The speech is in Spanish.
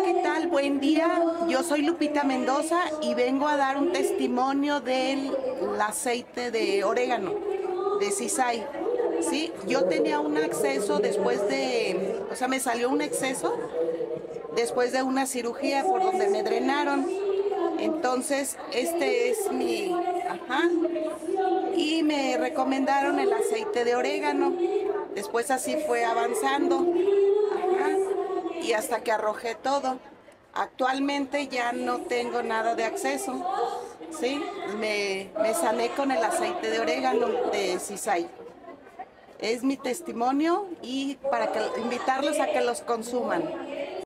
¿qué tal? Buen día. Yo soy Lupita Mendoza y vengo a dar un testimonio del aceite de orégano, de Sisai. Sí, yo tenía un acceso después de, o sea, me salió un exceso después de una cirugía por donde me drenaron. Entonces, este es mi, ajá, y me recomendaron el aceite de orégano. Después así fue avanzando, ajá, y hasta que arrojé todo. Actualmente ya no tengo nada de acceso, ¿sí? Me sané con el aceite de orégano de Sisai. Es mi testimonio y para que invitarlos a que los consuman.